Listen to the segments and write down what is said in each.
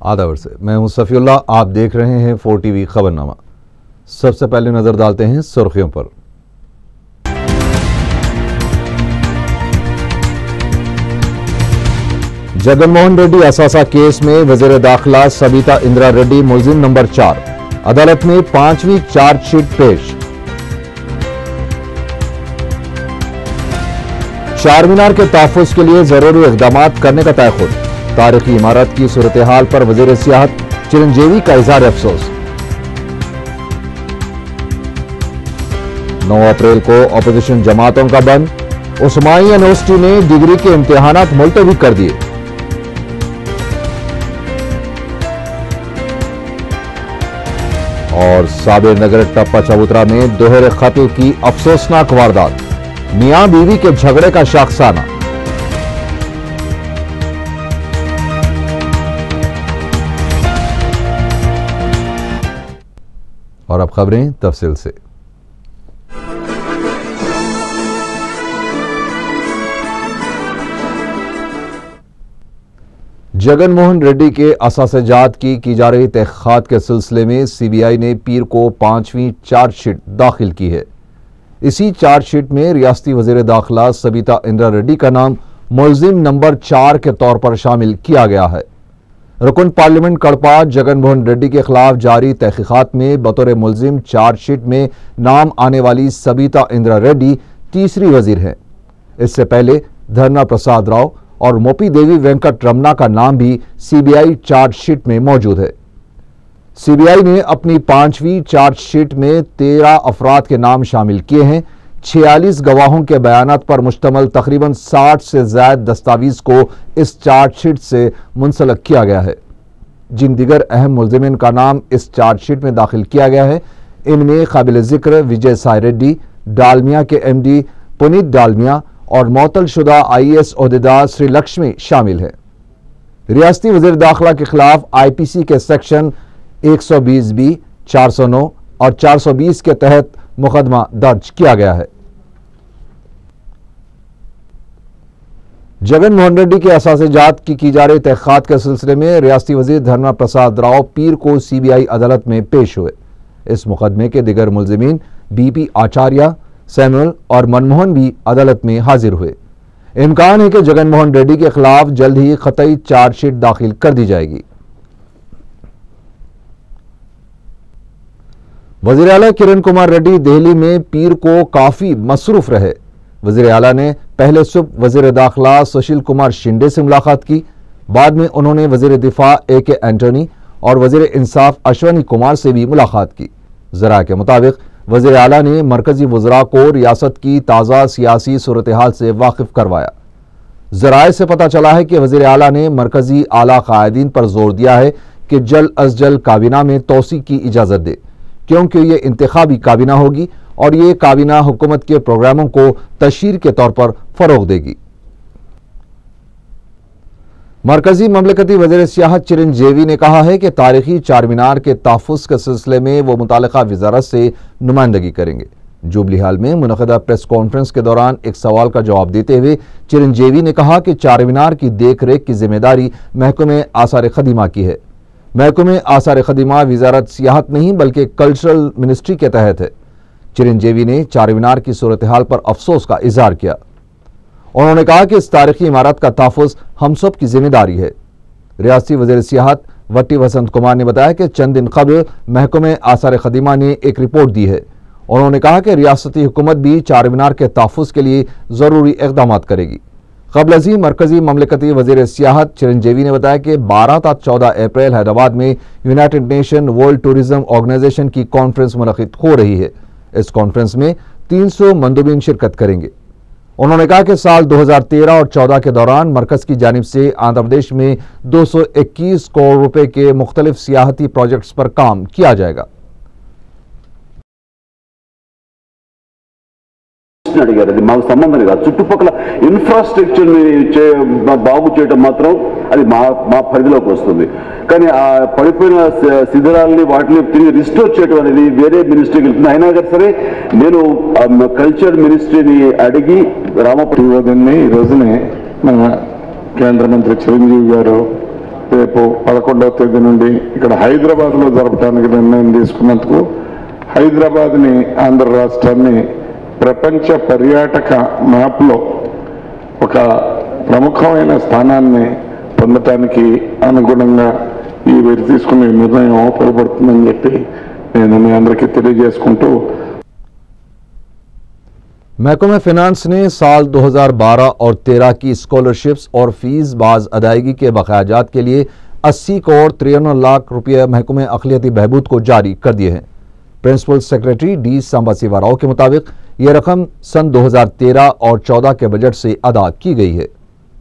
आदावर से मैं हूं सफीउल्लाह। आप देख रहे हैं 4 TV खबरनामा। सबसे पहले नजर डालते हैं सुर्खियों पर। जगनमोहन रेड्डी असासा केस में वजीर दाखिला सबिता इंदिरा रेड्डी मुलजिम नंबर 4, अदालत में 5वीं चार्जशीट पेश। चारमीनार के तहफ़्फ़ुज़ के लिए जरूरी इक़दामात करने का तयख़ुद। तारीखी इमारत की सूरत हाल पर वज़ीर सियाहत चिरंजीवी का इज़हार अफसोस। 9 अप्रैल को अपोजिशन जमातों का बंद। उस्मानिया यूनिवर्सिटी ने डिग्री के इम्तिहानात मुलतवी कर दिए। और साबिर नगर टप्पा चबूतरा में दोहरे कत्ल की अफसोसनाक वारदात। मियां बीवी के झगड़े का शाखसाना। और अब खबरें तफसील से। जगनमोहन रेड्डी के असासजात की जा रही तहक़ीक़ात के सिलसिले में सीबीआई ने पीर को 5वीं चार्जशीट दाखिल की है। इसी चार्जशीट में रियासती वज़ीर दाखिला सबिता इंदिरा रेड्डी का नाम मुलजिम नंबर 4 के तौर पर शामिल किया गया है। रुकन पार्लियामेंट कड़पा जगनमोहन रेड्डी के खिलाफ जारी तहक़ीक़ात में बतौर मुलजिम चार्जशीट में नाम आने वाली सबिता इंदिरा रेड्डी तीसरी वज़ीर हैं। इससे पहले धर्ना प्रसाद राव और मोपी देवी वेंकट रमना का नाम भी सीबीआई चार्जशीट में मौजूद है। सीबीआई ने अपनी 5वीं चार्जशीट में 13 अफराद के नाम शामिल किए हैं। 46 गवाहों के बयानात पर मुश्तमल तकरीबन 60 से ज़ायद दस्तावेज को इस चार्जशीट से मुंसलक किया गया है। जिन दिगर अहम मुलजिमिन का नाम इस चार्जशीट में दाखिल किया गया है, इनमें काबिल ज़िक्र विजय साई रेड्डी, डालमिया के MD पुनीत डालमिया और मअतल शुदा IAS ओहदेदार श्री लक्ष्मी शामिल हैं। रियासती वज़ीर दाखिला के खिलाफ IPC के सेक्शन 120B, 409 और 420 के तहत मुकदमा दर्ज किया गया है। जगनमोहन रेड्डी के असासजात की जा रही तहक़ीक़ात के सिलसिले में रियासती वज़ीर धर्मा प्रसाद राव पीर को CBI अदालत में पेश हुए। इस मुकदमे के दिगर मुलजिमीन BP आचार्य, सैमुअल और मनमोहन भी अदालत में हाजिर हुए। इम्कान है कि जगनमोहन रेड्डी के खिलाफ जल्द ही ख़तई चार्जशीट दाखिल कर दी जाएगी। वज़ीर आला किरण कुमार रेड्डी दिल्ली में पीर को काफी मसरूफ रहे। वज़ीर आला ने पहले सुबह वज़ीर दाखिला सुशील कुमार शिंदे से मुलाकात की। बाद में उन्होंने वज़ीर दिफा AK एंटोनी और वज़ीर इंसाफ अश्वनी कुमार से भी मुलाकात की। ज़रा के मुताबिक वज़ीर आला ने मरकजी वज़रा को रियासत की ताज़ा सियासी सूरत हाल से वाकिफ करवाया। ज़राए से पता चला है कि वज़ीर आला ने मरकजी आला कायदीन पर जोर दिया है कि जल्द अज जल्द काबीना में तोसी की इजाज़त दे, क्योंकि ये इंतखाबी काबीना होगी और ये काबीना हुकूमत के प्रोग्रामों को तशहीर के तौर पर फरोग देगी। मरकजी ममलकती वज़ीर सियाहत चिरंजीवी ने कहा है कि तारीखी चारमीनार के तहफ़्फ़ुज़ के सिलसिले में वो मुतालिका वज़ारत से नुमाइंदगी करेंगे। जुबली हाल में मुनक़दा प्रेस कॉन्फ्रेंस के दौरान एक सवाल का जवाब देते हुए चिरंजीवी ने कहा कि चारमीनार की देख रेख की जिम्मेदारी महकमे आसार खदीमा की है। महकमे आसार खदीमा वज़ारत सियाहत नहीं बल्कि कल्चरल मिनिस्ट्री के तहत है। चिरंजीवी ने चारमीनार की सूरत हाल पर अफसोस का इजहार किया। उन्होंने कहा कि इस तारीखी इमारत का तहफ़्फ़ुज़ हम सब की जिम्मेदारी है। रियासती वज़ीर सियाहत वट्टी वसंत कुमार ने बताया कि चंद दिन कबल महकमे आसार खदीमा ने एक रिपोर्ट दी है। उन्होंने कहा कि रियासती हुकूमत भी चारमीनार के तहफ़्फ़ुज़ के लिए ज़रूरी इक़दामात करेगी। क़ब्ल अज़ी मरकजी ममलकती वज़ीर सियाहत चिरंजीवी ने बताया कि 12 ta 14 अप्रैल हैदराबाद में United Nation World Tourism Organisation की कॉन्फ्रेंस मुनक़िद हो रही है। इस कॉन्फ्रेंस में 300 मंदूबीन शिरकत करेंगे। उन्होंने कहा कि साल 2013 और 14 के दौरान मरकज की जानिब से आंध्र प्रदेश में 221 करोड़ रुपए के मुख्तलिफ सियाहती प्रोजेक्ट्स पर काम किया जाएगा। అడిగారు అది మాకు సంబంధం కాదు చుట్టుపక్కల ఇన్ఫ్రాస్ట్రక్చర్ ని బాగు చేయడం మాత్రం అది మా పరిధిలోకి వస్తుంది కానీ ఆ పడిపోయిన శిథిరాలని వాటిని తిరిగి రిస్టోర్ చేయడం అనేది వేరే మినిస్ట్రీకి వెళ్తుంది అయినా సరే నేను కల్చర్ మినిస్ట్రీని అడిగి రామపురి ఈ రోజునే మన కేంద్ర మంత్రి చిరంజీవి గారు రేపు 11వ తేదీ నుండి ఇక్కడ హైదరాబాద్లో జరపడానికి నిర్ణయం తీసుకున్నందుకు హైదరాబాద్ని ఆంధ్ర రాష్ట్రాన్ని ప్రపంచ పర్యాటక మ్యాప్లో ఒక ప్రముఖమైన స్థానాన్ని పొందటానికి అనుగుణంగా ఈ వీరు తీసుకునే నిర్ణయం ఉపయోగపడుతుందని చెప్పి నేను మీ అందరికీ తెలియజేసుకుంటూ महकमा फिनांस ने साल 2012 और 13 की स्कॉलरशिप्स और फीस बाज अदायगी के बकायाजात के लिए 80 करोड़ 53 लाख रुपये महकमे अक़लियती बहबूद को जारी कर दिए हैं। Principal secretary D Samba Rao के मुताबिक ये रकम सन 2013 और 14 के बजट से अदा की गई है।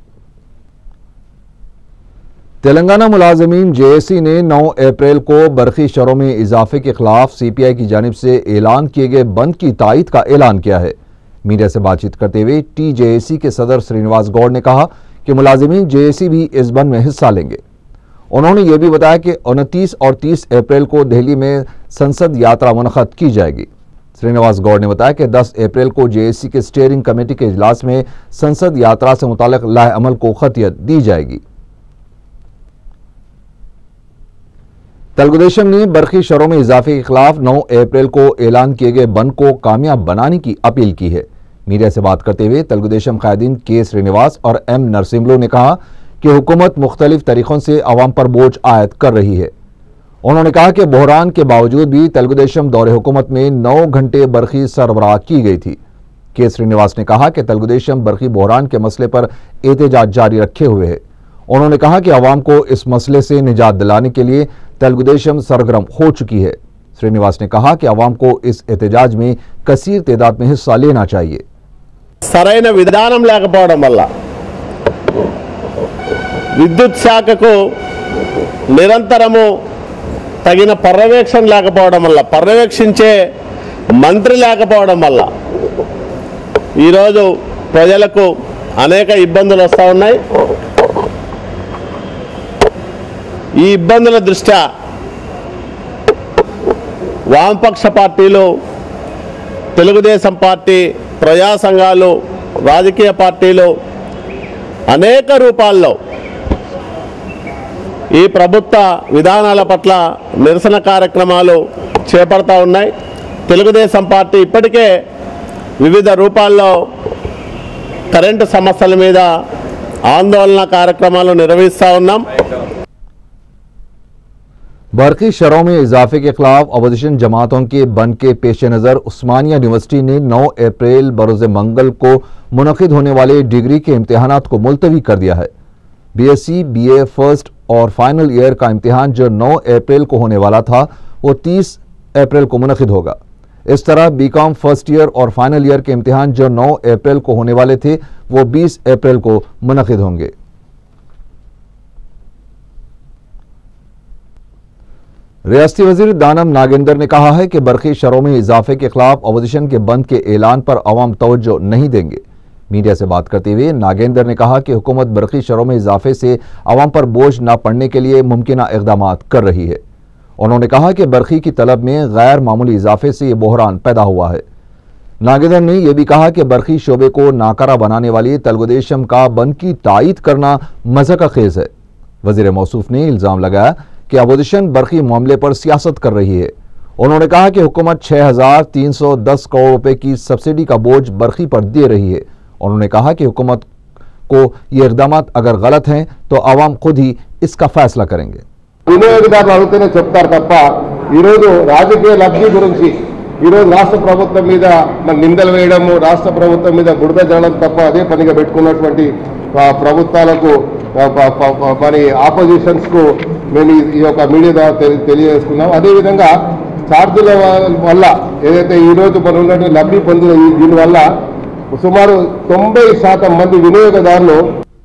तेलंगाना मुलाजमीन जेएसी ने 9 अप्रैल को बरखी शरों में इजाफे के खिलाफ सीपीआई की जानिब से ऐलान किए गए बंद की तायद का ऐलान किया है। मीडिया से बातचीत करते हुए टीजेएसी के सदर श्रीनिवास गौड़ ने कहा कि मुलाजिमीन जेएसी भी इस बंद में हिस्सा लेंगे। उन्होंने यह भी बताया कि 29 और 30 अप्रैल को दिल्ली में संसद यात्रा मुनक़द की जाएगी। श्रीनिवास गौड़ ने बताया कि 10 अप्रैल को जेएसी के स्टीयरिंग कमेटी के इजलास में संसद यात्रा से मुताल्लिक़ लाए अमल को खतियत दी जाएगी। तेलुगुदेशम ने बरखी शरों में इजाफे के खिलाफ 9 अप्रैल को ऐलान किए गए बंद को कामयाब बनाने की अपील की है। मीडिया से बात करते हुए तेलुगुदेशम कायदीन के श्रीनिवास और एम नरसिम्हलू ने कहा कि हुकूमत मुख्तलिफ तरीकों से अवाम पर बोझ आयद कर रही है। उन्होंने कहा कि बहरान के बावजूद भी तेलुगुदेशम दौरे हुकूमत में 9 घंटे बरखी सरबराह की गई थी। के श्रीनिवास ने कहा कि तेलुगुदेशम बरखी बहरान के मसले पर एहतजाज जारी रखे हुए है। उन्होंने कहा कि अवाम को इस मसले से निजात दिलाने के लिए तेलुगुदेशम सरगर्म हो चुकी है। श्रीनिवास ने कहा कि अवाम को इस एहतजाज में कसीर तादाद में हिस्सा लेना चाहिए। సరైన విధానం లేకపోవడం వల్ల విద్యుత్ శాఖకు నిరంతరము తగిన పర్యవేక్షణ లేకపోవడం వల్ల పర్యవేక్షించే మంత్రి లేకపోవడం వల్ల ఈరోజు ప్రజలకు అనేక ఇబ్బందులు వస్తూ ఉన్నాయి। ఈ ఇబ్బందుల దృష్ట్యా వామపక్ష పార్టీలు తెలుగుదేశం పార్టీ ప్రజా సంఘాలు రాజకీయ పార్టీలు అనేక రూపాల్లో ఈ ప్రభుత్వ విధానాల పట్ల నిరసన కార్యక్రమాలు చేపడతా ఉన్నాయి। తెలుగుదేశం పార్టీ ఇప్పటికే వివిధ రూపాల్లో కరెంటు సమస్యల మీద ఆందోళన కార్యక్రమాలు నిర్వహిస్తూ ఉన్నాం। बरखी शरों में इजाफे के खिलाफ अपोजिशन जमातों के बंद के पेश नज़र उस्मानिया यूनिवर्सिटी ने 9 अप्रैल बरोज़ मंगल को मुनक़िद होने वाले डिग्री के इम्तिहानात को मुलतवी कर दिया है। बीएससी बीए फर्स्ट और फाइनल ईयर का इम्तिहान जो 9 अप्रैल को होने वाला था वो 30 अप्रैल को मुनक़िद होगा। इस तरह बीकॉम फर्स्ट ईयर और फाइनल ईयर के इम्तिहान जो 9 अप्रैल को होने वाले थे वो 20 अप्रैल को मुनक़िद होंगे। रियासती वजीर दानम नागेंद्र ने कहा है कि बरखी शरों में इजाफे के खिलाफ अपोजिशन के बंद के ऐलान पर अवाम तवज्जो नहीं देंगे। मीडिया से बात करते हुए नागेंद्र ने कहा कि हुकूमत बरखी शरों में इजाफे से अवाम पर बोझ न पड़ने के लिए मुमकिना इक़दाम कर रही है। उन्होंने कहा कि बरखी की तलब में गैर मामूली इजाफे से ये बहरान पैदा हुआ है। नागेंद्र ने यह भी कहा कि बरखी शोबे को नाकारा बनाने वाली तेलुगुदेशम का बंद की तायद करना मज़ाक़ खेज़ है। वज़ीर मौसूफ ने इल्ज़ाम लगाया कि अपोजिशन बरखी मामले पर सियासत कर रही है। उन्होंने कहा कि हुकूमत 6,310 करोड़ रुपए की सब्सिडी का बोझ बरखी पर दे रही है। उन्होंने कहा कि हुकूमत को ये इक़दाम अगर गलत हैं तो अवाम खुद ही इसका फैसला करेंगे। వినియోగదారులు అడిగితేనే చెప్తారు తప్ప ఈరోజు రాజకీయ లబ్ధి గురించి ఈరోజు రాష్ట్ర ప్రభుత్వం మీద నిందలు వేయడము, రాష్ట్ర ప్రభుత్వం మీద బురద జల్లడం తప్ప అదే పనిగా పెట్టుకున్నటువంటి ప్రభుత్వాలకు మరి ఆపోజిషన్స్ కు మేము ఈ యొక్క మీడియా ద్వారా తెలియజేసుకున్నాం। అదేవిధంగా ఛార్జీల వల్ల ఏదైతే ఈరోజు మనం ఉన్నటువంటి లబ్ధి పొందిన దీనివల్ల సుమారు 90% మంది వినియోగదారులు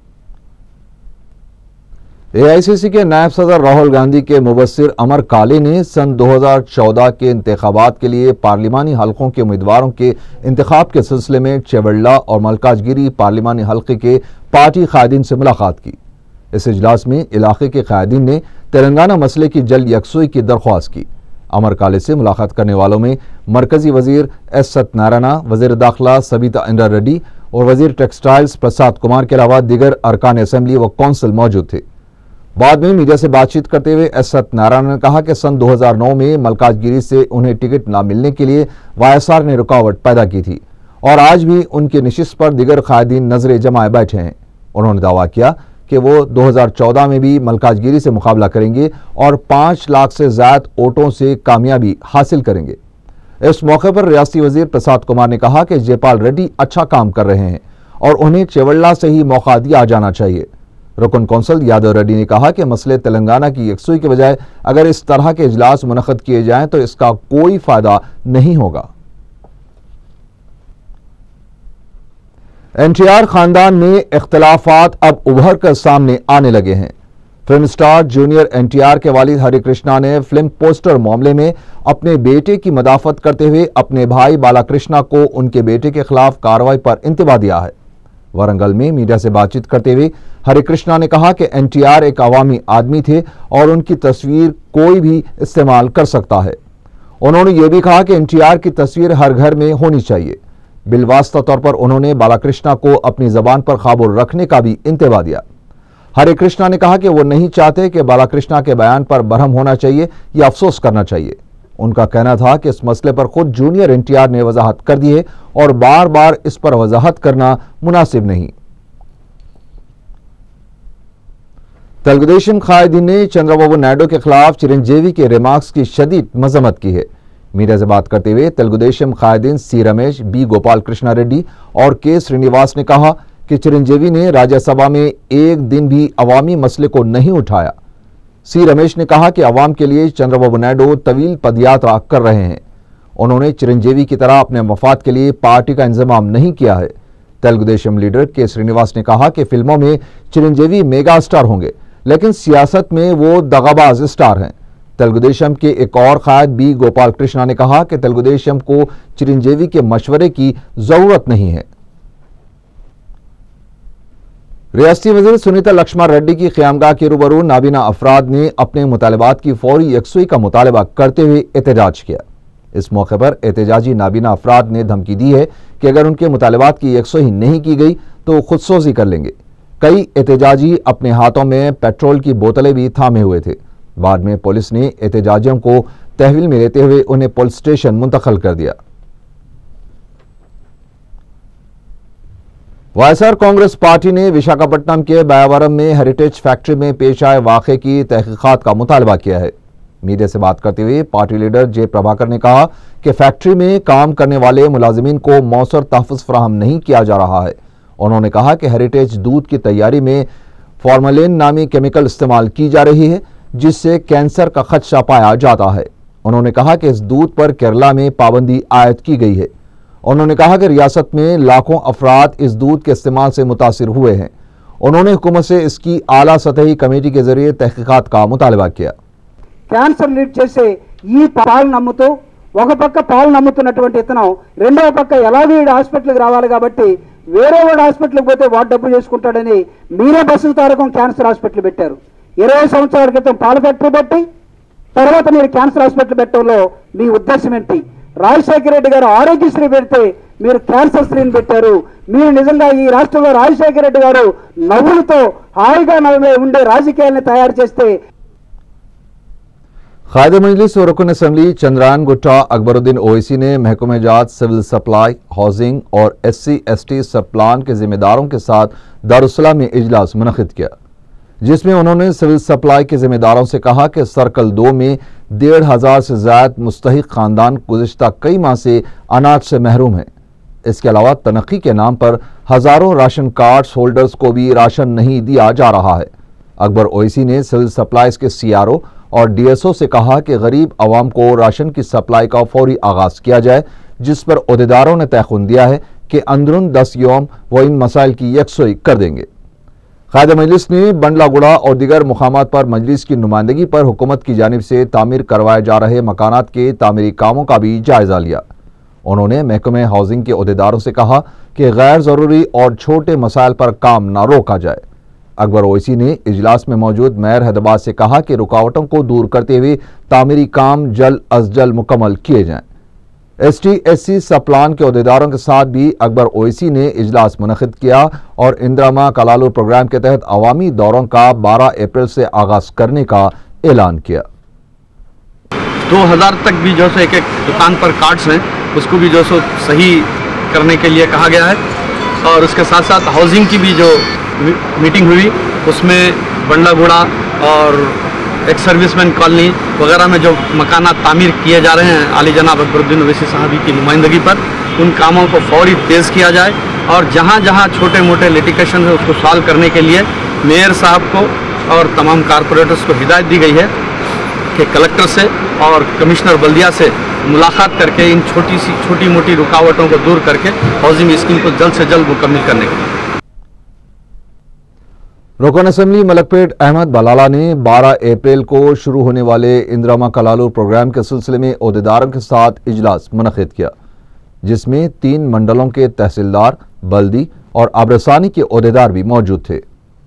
एआईसीसी के नायब सदर राहुल गांधी के मुबस्सिर अमर काले ने सन 2014 के इंतखाबात के लिए पार्लिमानी हलकों के उम्मीदवारों के इंतखाब के सिलसिले में चेवल्ला और मलकाजगिरी पार्लिमानी हलके के पार्टी कायदीन से मुलाकात की। इस इजलास में इलाके के कायदीन ने तेलंगाना मसले की जल्द यकसुई की दरख्वास्त की। अमर काले से मुलाकात करने वालों में मरकजी वजीर एस सत्यनारायण, वजीर दाखिला सबिता इंद्रा रेड्डी और वजीर टेक्सटाइल्स प्रसाद कुमार के अलावा दीगर अरकान असम्बली व कौंसिल मौजूद थे। बाद में मीडिया से बातचीत करते हुए एस सत्यनारायण ने कहा कि सन 2009 में मल्काजगिरी से उन्हें टिकट न मिलने के लिए वाईएसआर ने रुकावट पैदा की थी और आज भी उनके नशिस्त पर दिगर कायदीन नजरें जमाए बैठे हैं। उन्होंने दावा किया कि वो 2014 में भी मल्काजगिरी से मुकाबला करेंगे और 5 लाख से ज्यादा वोटों से कामयाबी हासिल करेंगे। इस मौके पर रियासती वजीर प्रसाद कुमार ने कहा कि जयपाल रेड्डी अच्छा काम कर रहे हैं और उन्हें चेवल्ला से ही मौका दिया जाना चाहिए। रुकन कौंसल यादव रेड्डी ने कहा कि मसले तेलंगाना की यकसुई के बजाय अगर इस तरह के इजलास मुनक्कद किए जाएं तो इसका कोई फायदा नहीं होगा। एनटीआर खानदान में इख्तिलाफात अब उभर कर सामने आने लगे हैं। फिल्म स्टार जूनियर एनटीआर के वालिद हरे कृष्णा ने फिल्म पोस्टर मामले में अपने बेटे की मदाफत करते हुए अपने भाई बालाकृष्णा को उनके बेटे के खिलाफ कार्रवाई पर इंतबा दिया है। वारंगल में मीडिया से बातचीत करते हुए हरे कृष्णा ने कहा कि एनटीआर एक अवामी आदमी थे और उनकी तस्वीर कोई भी इस्तेमाल कर सकता है। उन्होंने ये भी कहा कि एनटीआर की तस्वीर हर घर में होनी चाहिए। बिलवास्ता तौर पर उन्होंने बालाकृष्णा को अपनी जबान पर काबू रखने का भी इंतबा दिया। हरे कृष्णा ने कहा कि वो नहीं चाहते कि बालाकृष्णा के बयान पर बरहम होना चाहिए या अफसोस करना चाहिए। उनका कहना था कि इस मसले पर खुद जूनियर एनटीआर ने वजाहत कर दी है और बार बार इस पर वजाहत करना मुनासिब नहीं। तेलुगुदेशम कायदीन ने चंद्रबाबू नायडू के खिलाफ चिरंजीवी के रिमार्क्स की शदीद मजम्मत की है। मीडिया से बात करते हुए तेलुगुदेशम कायदीन सी रमेश, बी गोपाल कृष्णा रेड्डी और के श्रीनिवास ने कहा कि चिरंजीवी ने राज्यसभा में एक दिन भी अवामी मसले को नहीं उठाया। सी रमेश ने कहा कि अवाम के लिए चंद्रबाबू नायडू तवील पदयात्रा कर रहे हैं। उन्होंने चिरंजीवी की तरह अपने मफाद के लिए पार्टी का इंतजाम नहीं किया है। तेलुगुदेशम लीडर के श्रीनिवास ने कहा कि फिल्मों में चिरंजीवी मेगा स्टार होंगे लेकिन सियासत में वो दगाबाज स्टार हैं। तेलुगुदेशम के एक और कायद बी गोपाल कृष्णा ने कहा कि तेलुगुदेशम को चिरंजीवी के मशवरे की जरूरत नहीं है। रियासती वजीर सुनीता लक्ष्मण रेड्डी की क़यामगाह के रूबरू नाबीना अफराद ने अपने मुतालबात की फौरी यकसुई का मुतालबा करते हुए एहतजाज किया। इस मौके पर एहतजाजी नाबीना अफराद ने धमकी दी है कि अगर उनके मुतालबात की यकसुई नहीं की गई तो खुदसोजी कर लेंगे। कई एहतजाजी अपने हाथों में पेट्रोल की बोतलें भी थामे हुए थे। बाद में पुलिस ने एहतजाजियों को तहवील में लेते हुए उन्हें पुलिस स्टेशन मुंतकिल कर दिया। वाईएसआर कांग्रेस पार्टी ने विशाखापट्टनम के बायावरम में हेरिटेज फैक्ट्री में पेश आए वाक़े की तहकीकात का मुतालबा किया है। मीडिया से बात करते हुए पार्टी लीडर जे प्रभाकर ने कहा कि फैक्ट्री में काम करने वाले मुलाजिमीन को मौसर तहफ़्फ़ुज़ फराहम नहीं किया जा रहा है। उन्होंने कहा कि हेरिटेज दूध की तैयारी में फॉर्मलिन नामी केमिकल इस्तेमाल की जा रही है जिससे कैंसर का खदशा पाया जाता है। उन्होंने कहा कि इस दूध पर केरला में पाबंदी आयद की गई है। उन्होंने कहा कि रियासत में लाखों अफराद इस दूध के इस्तेमाल से मुतासिर हुए हैं। उन्होंने हुकूमत से इसकी आला सतही कमेटी के जरिए तहकीकात का मुतालबा किया। క్యాన్సర్ లీడ్ చేసే ఈ పాలు నమ్ముతూ ఒక పక్క పాలు నమ్ముతున్నటువంటి ఇతను రెండవ పక్క ఎలాగో ఈ హాస్పిటల్కి రావాలి కాబట్టి వేరే వాడు హాస్పిటల్కి పోతే వాడు డబ్బు చేసుకుంటాడని మీరే బస్సు తారకం క్యాన్సర్ హాస్పిటల్ పెట్టారు। 20 సంవత్సరాల క్రితం పాల ఫ్యాక్టరీ పెట్టి తర్వాత మీరు క్యాన్సర్ హాస్పిటల్ పెట్టడంలో మీ ఉద్దేశం ఏంటి? రాజశేఖర రెడ్డి గారు ఆరోగ్యశ్రీ పెడితే మీరు క్యాన్సర్ శ్రీని పెట్టారు। మీరు నిజంగా ఈ రాష్ట్రంలో రాజశేఖర రెడ్డి గారు నవ్వులతో హాయిగా ఉండే రాజకీయాలను తయారు చేస్తే कायदे मजलिस और रुकन असम्बली चंद्रायन गुट्टा अकबरुद्दीन ओवैसी ने महकमे जात, सिविल सप्लाई, हाउसिंग और SC/ST सब प्लान के जिम्मेदारों के साथ दारुस्सलाम में इजलास मुनक़िद किया, जिसमें उन्होंने सिविल सप्लाई के जिम्मेदारों से कहा कि सर्कल 2 में 1,500 से ज्यादा मुस्तहिक खानदान गुज़िश्ता कई माह से अनाज से महरूम हैं। इसके अलावा तनक़ी के नाम पर हज़ारों राशन कार्ड्स होल्डर्स को भी राशन नहीं दिया जा रहा है। अकबर ओवैसी ने सिविल सप्लाईज के CRO और DSO से कहा कि गरीब आवाम को राशन की सप्लाई का फौरी आगाज किया जाए, जिस पर ओहदेदारों ने तयखुन दिया है कि अंदरून 10 यौम वो इन मसाइल की यकसुई कर देंगे। कायदे मजलिस ने बंडलागुड़ा और दीगर मुकामात पर मजलिस की नुमाइंदगी पर हुकूमत की जानिब से तामीर करवाए जा रहे मकानात के तामीरी कामों का भी जायजा लिया। उन्होंने महकमे हाउसिंग के ओहदेदारों से कहा कि गैर ज़रूरी और छोटे मसाइल पर काम न रोका जाए। अकबर ओवैसी ने इजलास में मौजूद मेयर हैदराबाद से कहा कि रुकावटों को दूर करते हुए तामीरी काम जल्द अज जल्द मुकम्मल किए जाएं। ST-SC सप्लान के अहदेदारों के साथ भी अकबर ओवैसी ने इजलास मुनक़िद किया और इंदिरा कलालू प्रोग्राम के तहत अवामी दौरों का 12 अप्रैल से आगाज करने का ऐलान किया। 2000 तक भी जो सो एक दुकान पर कार्ड्स हैं उसको भी जो सो सही करने के लिए कहा गया है, और उसके साथ साथ हाउसिंग की भी जो मीटिंग हुई उसमें बंडला घोड़ा और एक सर्विसमैन कॉलोनी वगैरह में जो मकानात तामीर किए जा रहे हैं आली जनाब अकबरुद्दीन ओवैसी साहबी की नुमाइंदगी पर, उन कामों को फौरी तेज़ किया जाए और जहाँ जहाँ छोटे मोटे लिटिगेशन है उसको सॉल्व करने के लिए मेयर साहब को और तमाम कारपोरेटर्स को हिदायत दी गई है कि कलेक्टर से और कमिश्नर बल्दिया से मुलाकात करके इन छोटी मोटी रुकावटों को दूर करके हाउसिंग स्कीम को जल्द से जल्द मुकम्मल करने के लिए। रुकन असम्बली मलकपेट अहमद बलाला ने 12 अप्रैल को शुरू होने वाले इंदिरा कलालू प्रोग्राम के सिलसिले में अहदेदारों के साथ इजलास मुनक़िद किया, जिसमें 3 मंडलों के तहसीलदार, बल्दी और आबरसानी के अहदेदार भी मौजूद थे।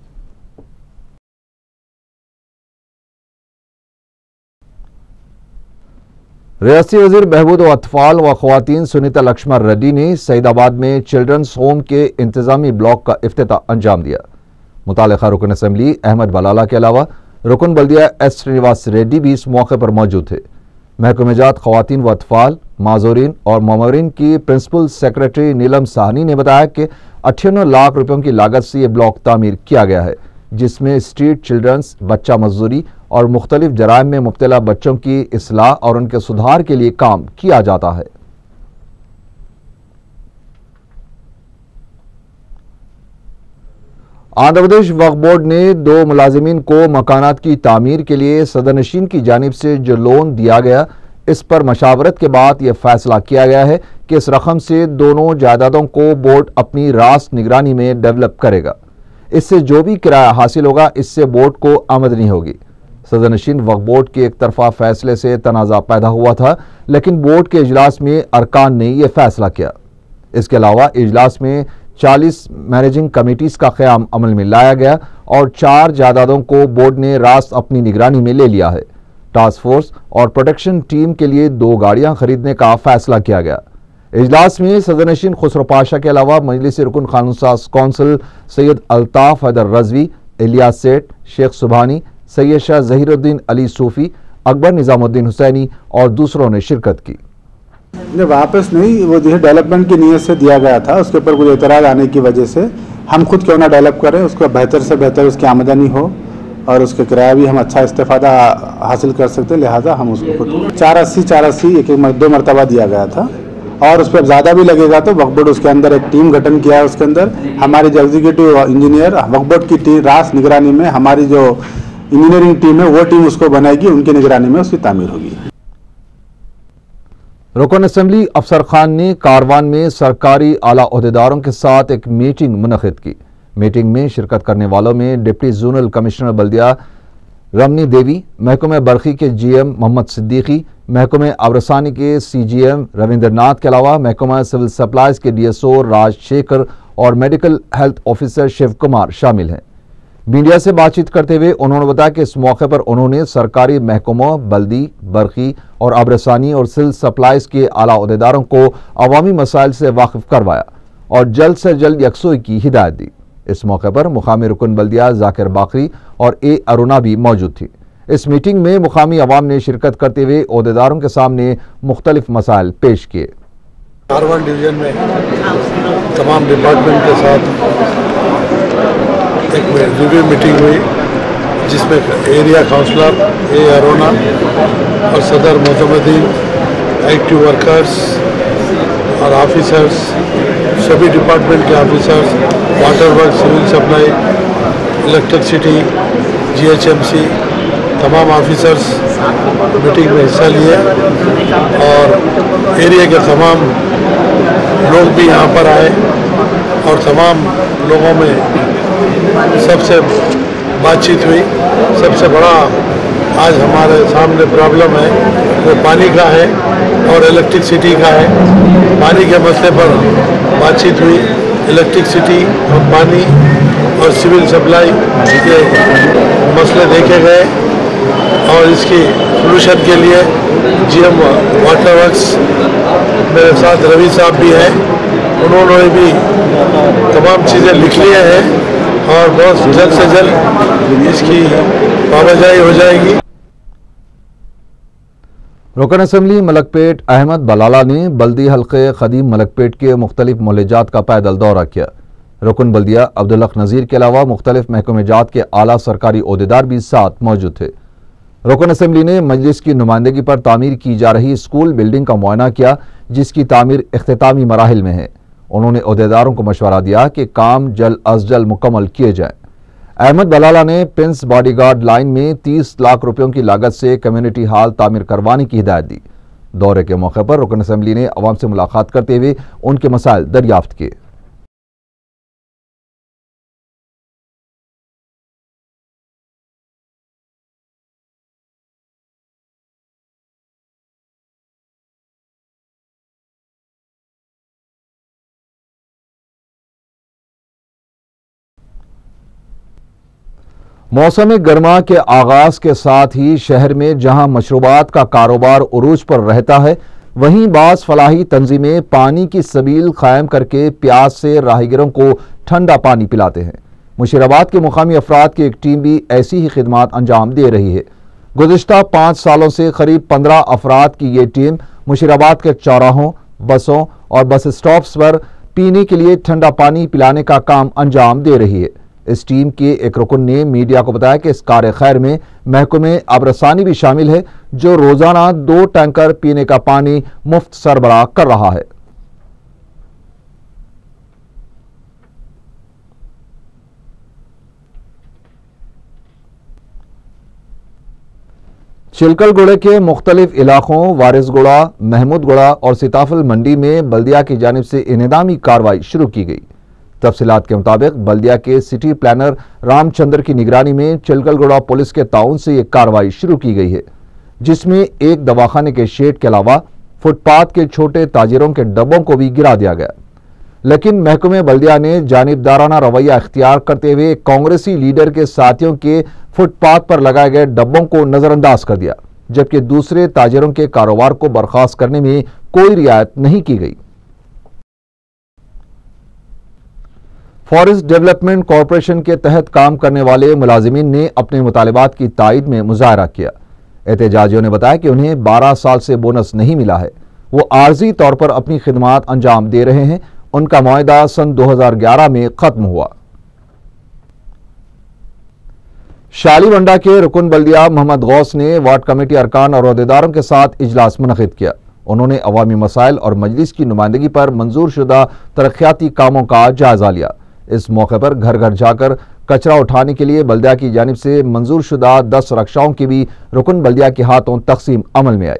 रियासती वज़ीर बहबूद व अतफाल व ख़वातीन सुनीता लक्ष्मण रेड्डी ने सईदाबाद में चिल्ड्रंस होम के इंतजामी ब्लॉक का इफ्तिताह अंजाम दिया। मुतालिका रुकन असम्बली अहमद बलाला के अलावा रुकन बल्दिया एस श्रीनिवास रेड्डी भी इस मौके पर मौजूद थे। महकमे जात ख़वातीन व अतफाल, माजूरीन और मामरीन की प्रिंसिपल सेक्रेटरी नीलम साहनी ने बताया कि 58 लाख रुपयों की लागत से ये ब्लॉक तामीर किया गया है, जिसमें स्ट्रीट चिल्ड्रंस, बच्चा मजदूरी और मुख्तलिफ जराइम में मुब्तला बच्चों की इस्लाह और उनके सुधार के लिए काम किया जाता है। आंध्र प्रदेश वक्फ बोर्ड ने 2 मुलाजिमीन को मकानात की तामीर के लिए सदरनशीन की जानिब से जो लोन दिया गया, इस पर मशावरत के बाद यह फैसला किया गया है कि इस रकम से दोनों जायदादों को बोर्ड अपनी रास्त निगरानी में डेवलप करेगा। इससे जो भी किराया हासिल होगा इससे बोर्ड को आमदनी होगी। सदरनशीन वक्फ बोर्ड के एक तरफा फैसले से तनाज़ा पैदा हुआ था, लेकिन बोर्ड के इजलास में अरकान ने यह फैसला किया। इसके अलावा इजलास में 40 मैनेजिंग कमेटीज़ का क़याम अमल में लाया गया और 4 जायदादों को बोर्ड ने रास्त अपनी निगरानी में ले लिया है। टास्क फोर्स और प्रोटेक्शन टीम के लिए 2 गाड़ियां खरीदने का फैसला किया गया। इजलास में सदरनशीन खुसरो पाशा के अलावा मजलिस रुकन कानून साज कौंसिल सैयद अल्ताफ हैदर रजवी, इलियास सेठ, शेख सुबहानी, सैयद शाह जहीरुद्दीन अली सूफी, अकबर निजामुद्दीन हुसैनी और दूसरों ने शिरकत की। वापस नहीं, वो जो डेवलपमेंट की नीयत से दिया गया था, उसके ऊपर कुछ एतराज आने की वजह से हम खुद क्यों ना डेवलप करें, उसको बेहतर से बेहतर उसकी आमदनी हो और उसके किराया भी हम अच्छा इस्तेफादा हासिल कर सकते हैं, लिहाजा हम उसको खुद 480 एक 2 मरतबा दिया गया था और उस पर ज़्यादा भी लगेगा तो वक्फ बोर्ड उसके अंदर एक टीम गठन किया है। उसके अंदर हमारी जो एग्जीक्यूटिव इंजीनियर वक्फ बोर्ड की टीम रास निगरानी में, हमारी जो इंजीनियरिंग टीम है वो टीम उसको बनाएगी, उनकी निगरानी में उसकी तामीर होगी। रुकन असम्बली अफसर खान ने कारवान में सरकारी आला अहदेदारों के साथ एक मीटिंग मुनक़िद की। मीटिंग में शिरकत करने वालों में डिप्टी जोनल कमिश्नर बल्दिया रमनी देवी, महकमे बरखी के GM मोहम्मद सिद्दीकी, महकमे आबरसानी के CGM रविंद्र नाथ के अलावा महकमा सिविल सप्लाईज के DSO राजशेखर और medical health officer Shiva Kumar शामिल हैं। मीडिया से बातचीत करते हुए उन्होंने बताया कि इस मौके पर उन्होंने सरकारी महकमों बल्दी, बरखी और आबरसानी और सिविल सप्लाईज के आला अहदेदारों को अवामी मसाइल से वाकिफ करवाया और जल्द से जल्द यकसुई की हिदायत दी। इस मौके पर मुकामी रुकन बल्दिया जाकिर बाकरी और A अरुणा भी मौजूद थी। इस मीटिंग में मुकामी अवाम ने शिरकत करते हुए अहदेदारों के सामने मुख्तलिफ मसाइल पेश किए। कारवान डिवीजन में तमाम डिपार्टमेंट के साथ एक रिव्यू मीटिंग हुई, जिसमें एरिया काउंसलर A अरुणा और सदर मोतमदीन, एक्टिव वर्कर्स और ऑफिसर्स, सभी डिपार्टमेंट के officers, water work, civil supply, electricity, GHMC, तमाम ऑफिसर्स मीटिंग में हिस्सा लिए और एरिया के तमाम लोग भी यहाँ पर आए और तमाम लोगों में सबसे बातचीत हुई। सबसे बड़ा आज हमारे सामने प्रॉब्लम है वो पानी का है और इलेक्ट्रिसिटी का है। पानी के मसले पर बातचीत हुई, इलेक्ट्रिसिटी और पानी और सिविल सप्लाई के मसले देखे गए और इसकी सोल्यूशन के लिए GM वाटर वर्क्स मेरे साथ रवि साहब भी हैं, उन्होंने भी तमाम चीज़ें लिख लिए हैं और बहुत जल्द से जल्द इसकी आवाजाही हो जाएगी। रुकन असम्बली मलकपेट अहमद बलाला ने बल्दी हल्के खदीम मलकपेट के मुख्तलिफ मोहल्लेजात का पैदल दौरा किया। रुकन बल्दिया अब्दुल्लक नज़ीर के अलावा मुख्तलिफ महकमेजात के आला सरकारी ओहदेदार भी साथ मौजूद थे। रुकन असम्बली ने मजलिस की नुमाइंदगी पर तामीर की जा रही स्कूल बिल्डिंग का मुआयना किया, जिसकी तामीर इख्तितामी मराहिल में है। उन्होंने ओहदेदारों को मशवरा दिया कि काम जल्द अज जल्द मुकम्मल किए जाएं। अहमद बलाला ने प्रिंस बॉडीगार्ड लाइन में 30 लाख रुपयों की लागत से कम्युनिटी हॉल तामीर करवाने की हिदायत दी। दौरे के मौके पर रुकन असम्बली ने अवाम से मुलाकात करते हुए उनके मसाइल दरियाफ्त किए। मौसम गर्मा के आगाज के साथ ही शहर में जहां मशरूबात का कारोबार उरूज पर रहता है, वहीं बास फलाही तंजीमें पानी की सबील कायम करके प्यास से राहगीरों को ठंडा पानी पिलाते हैं। मुशीराबाद के मुकामी अफराद की एक टीम भी ऐसी ही खिदमात अंजाम दे रही है। गुज़िश्ता 5 सालों से करीब 15 अफराद की ये टीम मुशीराबाद के चौराहों, बसों और बस स्टॉप्स पर पीने के लिए ठंडा पानी पिलाने का काम अंजाम दे रही है। इस टीम के एक रुकन ने मीडिया को बताया कि इस कार खैर में महकमे आबरसानी भी शामिल है, जो रोजाना 2 टैंकर पीने का पानी मुफ्त सरबराह कर रहा है। चिलकलगुड़े के मुख्तलिफ इलाकों वारिसगुड़ा, महमूदगुड़ा और सीताफल मंडी में बल्दिया की जानिब से इनेदामी कार्रवाई शुरू की गई। तफसीलात के मुताबिक बल्दिया के सिटी प्लानर रामचंद्र की निगरानी में चिलकलगुड़ा पुलिस के ताउन से यह कार्रवाई शुरू की गई है, जिसमें एक दवाखाने के शेड के अलावा फुटपाथ के छोटे ताजिरों के डब्बों को भी गिरा दिया गया। लेकिन महकमे बल्दिया ने जानिबदाराना रवैया इख्तियार करते हुए कांग्रेसी लीडर के साथियों के फुटपाथ पर लगाए गए डब्बों को नजरअंदाज कर दिया, जबकि दूसरे ताजिरों के कारोबार को बर्खास्त करने में कोई रियायत नहीं की गई। फॉरेस्ट डेवलपमेंट कॉरपोरेशन के तहत काम करने वाले मुलाजिमीन ने अपने मुतालिबात की तायद में मुजाहरा किया। एहतजाजियों ने बताया कि उन्हें 12 साल से बोनस नहीं मिला है, वो आर्जी तौर पर अपनी खिदमात अंजाम दे रहे हैं। उनका मुआहदा सन 2011 में खत्म हुआ। शालीवंडा के रुकन बल्दिया मोहम्मद गौस ने वार्ड कमेटी अरकान और अहदेदारों के साथ इजलास मुनक़िद किया। उन्होंने अवामी मसाइल और मजलिस की नुमाइंदगी पर मंजूर शुदा तरक्याती कामों का जायजा लिया। इस मौके पर घर घर जाकर कचरा उठाने के लिए बल्दिया की जानिब से मंजूर शुदा 10 रक्शाओं की भी रुकन बल्दिया के हाथों तकसीम अमल में आई।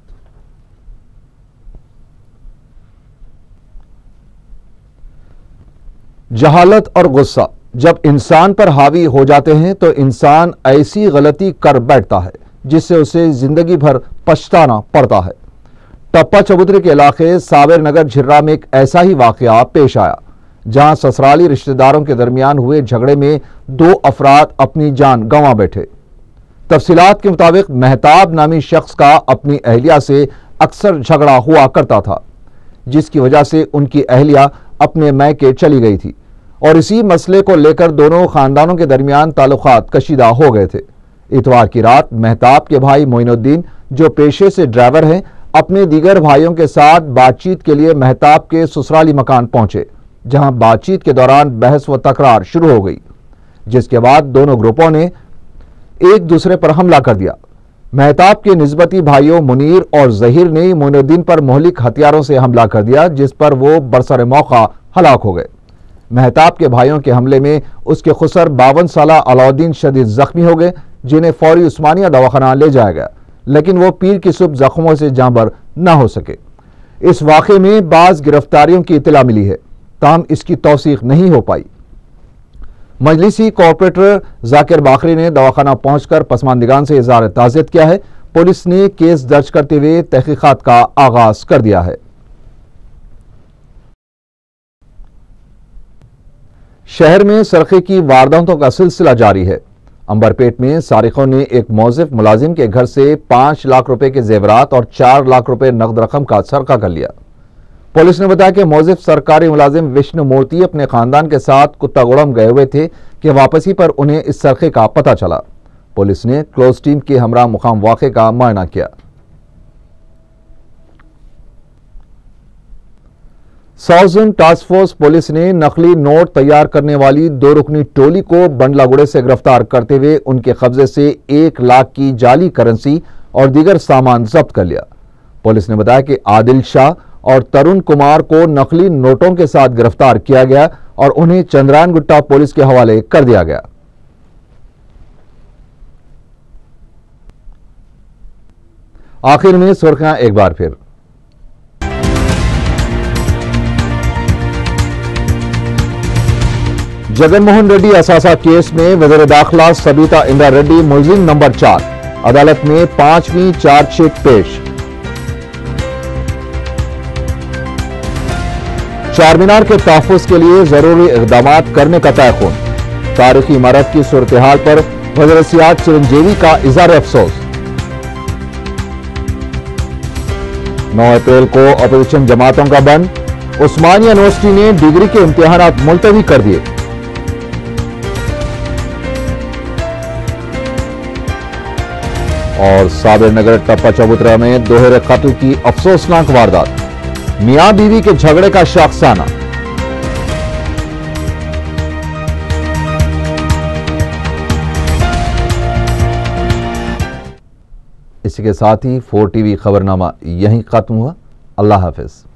जहालत और गुस्सा जब इंसान पर हावी हो जाते हैं तो इंसान ऐसी गलती कर बैठता है जिससे उसे जिंदगी भर पछताना पड़ता है। टप्पा चबूतरे के इलाके साबिर नगर झिर्रा में एक ऐसा ही वाकया पेश आया, जहां ससुराली रिश्तेदारों के दरमियान हुए झगड़े में 2 अफराद अपनी जान गंवा बैठे। तफसीलात के मुताबिक महताब नामी शख्स का अपनी अहलिया से अक्सर झगड़ा हुआ करता था, जिसकी वजह से उनकी अहलिया अपने मैके चली गई थी और इसी मसले को लेकर दोनों खानदानों के दरमियान ताल्लुकात कशीदा हो गए थे। इतवार की रात महताब के भाई मोइनुद्दीन, जो पेशे से ड्राइवर हैं, अपने दीगर भाइयों के साथ बातचीत के लिए महताब के ससुराली मकान पहुंचे, जहां बातचीत के दौरान बहस व तकरार शुरू हो गई, जिसके बाद दोनों ग्रुपों ने एक दूसरे पर हमला कर दिया। महताब के निस्बती भाइयों मुनीर और जहीर ने मोइनुद्दीन पर मोहलिक हथियारों से हमला कर दिया, जिस पर वो बरसर मौका हलाक हो गए। महताब के भाइयों के हमले में उसके खुसर 52 साला अलाउद्दीन शदीद जख्मी हो गए, जिन्हें फौरी उस्मानिया दवाखाना ले जाया गया, लेकिन वो पीर की सुबह जख्मों से जांबर न हो सके। इस वाक़े में बाज गिरफ्तारियों की इत्तला मिली है, ताहम इसकी तौसीक नहीं हो पाई। मजलिसी कॉर्पोरेटर जाकिर बाखरी ने दवाखाना पहुंचकर पसमानदिगान से इज़हार ताज़ियत किया है। पुलिस ने केस दर्ज करते हुए तहकीकात का आगाज कर दिया है। शहर में सरखे की वारदातों का सिलसिला जारी है। अंबरपेट में सारिकों ने एक मौजिफ मुलाजिम के घर से 5 लाख रुपए के जेवरात और 4 लाख रुपए नकद रकम का सरका कर लिया। पुलिस ने बताया कि मौजिफ सरकारी मुलाजिम विष्णु मूर्ति अपने खानदान के साथ कुत्तागुड़म गए हुए थे कि वापसी पर उन्हें इस सरके का पता चला। पुलिस ने क्लोज टीम के हमरा मुकाम वाक़े का मुआयना किया। South zone task force police ने नकली नोट तैयार करने वाली 2 रुकनी टोली को बंडलागुड़े से गिरफ्तार करते हुए उनके कब्जे से 1 लाख की जाली करेंसी और दीगर सामान जब्त कर लिया। पुलिस ने बताया कि आदिल शाह और तरुण कुमार को नकली नोटों के साथ गिरफ्तार किया गया और उन्हें चंद्रायन गुट्टा पुलिस के हवाले कर दिया गया। आखिर में सुर्खियां एक बार फिर। जगनमोहन रेड्डी असासा केस में वज़ीर दाखिला सबीता इंद्रा रेड्डी मुलजिम नंबर 4, अदालत में 5वीं चार्जशीट पेश। चारमीनार के तहफ़्फ़ुज़ के लिए जरूरी इक़दामात करने का तयक़ुन। तारीखी इमारत की सूरत हाल पर वज़ीर सियाहत चिरंजीवी का इज़हार अफसोस। 9 अप्रैल को अपोजिशन जमातों का बंद, उस्मानिया यूनिवर्सिटी ने डिग्री के इम्तिहानात मुलतवी कर दिए। और साबिर नगर टप्पा चबूतरा में दोहरे कत्ल की अफसोसनाक वारदात, मियां बीवी के झगड़े का शाखसाना। इसी के साथ ही 4 टीवी खबरनामा यहीं खत्म हुआ। अल्लाह हाफिज।